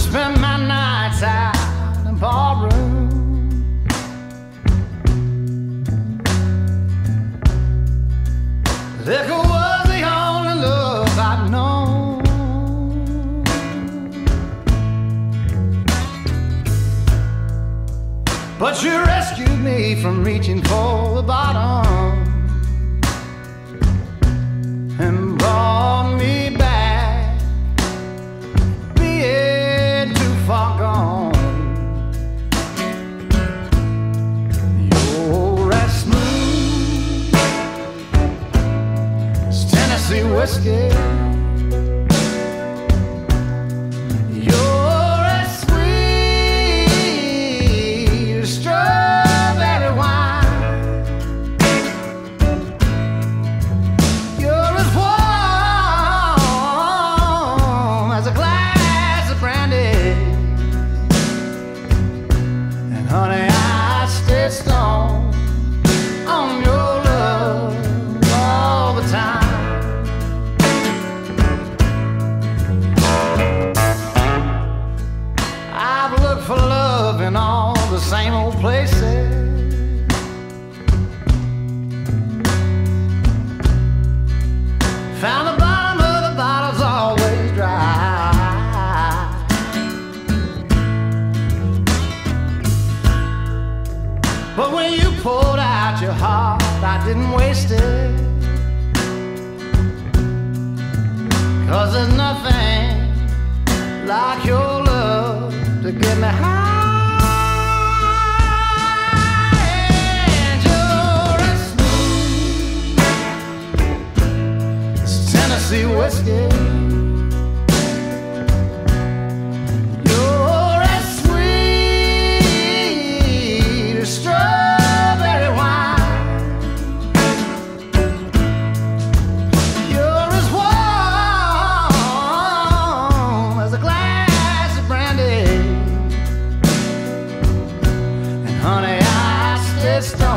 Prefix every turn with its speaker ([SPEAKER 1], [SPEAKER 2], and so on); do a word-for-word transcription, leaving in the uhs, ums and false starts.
[SPEAKER 1] spend my nights out in the barroom. Liquor was the only love I'd known. But you rescued me from reaching for the bottom and brought me back, being too far gone. You're as smooth as Tennessee whiskey. You're as sweet as strawberry wine. You're as warm as a glass of brandy. And honey, I stay stoned on your love all the time. I've looked for love in all the same old places. Found the bottom of the bottle's always dry. But when you poured out your heart, I didn't waste it. 'Cause there's nothing like your love to get me high. And you're as smooth as Tennessee whiskey. You're as sweet as strawberry wine. You're as warm as a glass of brandy. And honey, I stay stoned